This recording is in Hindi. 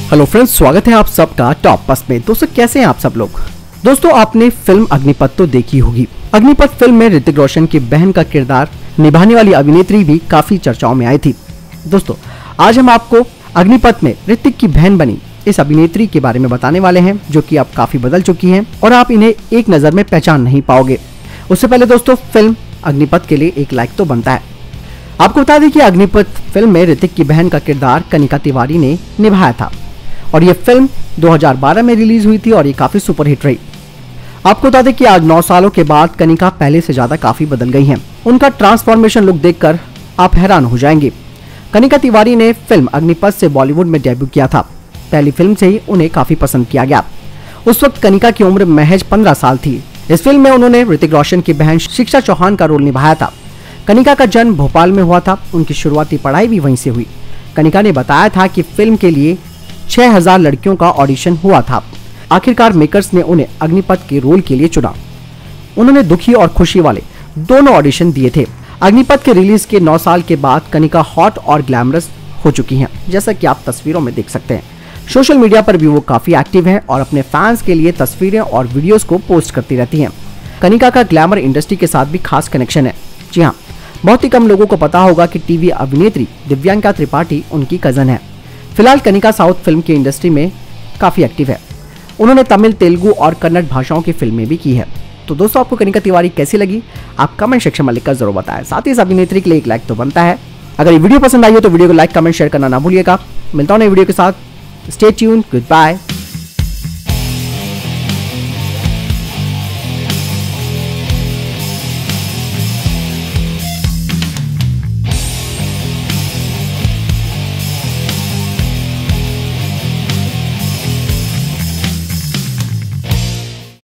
हेलो फ्रेंड्स, स्वागत है आप सबका टॉप बस में। दोस्तों कैसे हैं आप सब लोग। दोस्तों आपने फिल्म अग्निपथ तो देखी होगी। अग्निपथ फिल्म में ऋतिक रोशन की बहन का किरदार निभाने वाली अभिनेत्री भी काफी चर्चाओं में आई थी। दोस्तों आज हम आपको अग्निपथ में ऋतिक की बहन बनी इस अभिनेत्री के बारे में बताने वाले हैं, जो कि अब काफी बदल चुकी हैं और आप इन्हें एक नजर में पहचान नहीं पाओगे। उससे पहले दोस्तों फिल्म अग्निपथ के लिए एक लाइक तो बनता है। आपको बता दें कि अग्निपथ फिल्म में ऋतिक की बहन का किरदार कनिका तिवारी ने निभाया था और ये फिल्म 2012 में रिलीज हुई थी और ये काफी सुपरहिट रही। आपको बता दें कि आज 9 सालों के बाद कनिका पहले से ज्यादा काफी बदल गई हैं। उनका ट्रांसफॉर्मेशन लुक देखकर आप हैरान हो जाएंगे। कनिका तिवारी ने फिल्म अग्निपथ से बॉलीवुड में डेब्यू किया था। पहली फिल्म से ही उन्हें काफी पसंद किया गया। उस वक्त कनिका की उम्र महज 15 साल थी। इस फिल्म में उन्होंने ऋतिक रोशन की बहन शिक्षा चौहान का रोल निभाया था। कनिका का जन्म भोपाल में हुआ था। उनकी शुरुआती पढ़ाई भी वहीं से हुई। कनिका ने बताया था कि फिल्म के लिए 6000 लड़कियों का ऑडिशन हुआ था। आखिरकार मेकर्स ने उन्हें अग्निपथ के रोल के लिए चुना। उन्होंने दुखी और खुशी वाले दोनों ऑडिशन दिए थे। अग्निपथ के रिलीज के 9 साल के बाद कनिका हॉट और ग्लैमरस हो चुकी हैं, जैसा कि आप तस्वीरों में देख सकते हैं। सोशल मीडिया पर भी वो काफी एक्टिव हैं और अपने फैंस के लिए तस्वीरें और वीडियोस को पोस्ट करती रहती हैं। कनिका का ग्लैमर इंडस्ट्री के साथ भी खास कनेक्शन है। जी हाँ, बहुत ही कम लोगों को पता होगा कि टीवी अभिनेत्री दिव्यांका त्रिपाठी उनकी कजन है। फिलहाल कनिका साउथ फिल्म की इंडस्ट्री में काफी एक्टिव है। उन्होंने तमिल, तेलुगु और कन्नड़ भाषाओं की फिल्में भी की है। तो दोस्तों आपको कनिका तिवारी कैसी लगी, आप कमेंट सेक्शन में लिखकर जरूर बताएं। साथ ही इस अभिनेत्री के लिए एक लाइक तो बनता है। अगर ये वीडियो पसंद आई हो तो वीडियो को लाइक, कमेंट, शेयर करना ना भूलिएगा। मिलता हूं नई वीडियो के साथ। Stay tuned, good bye.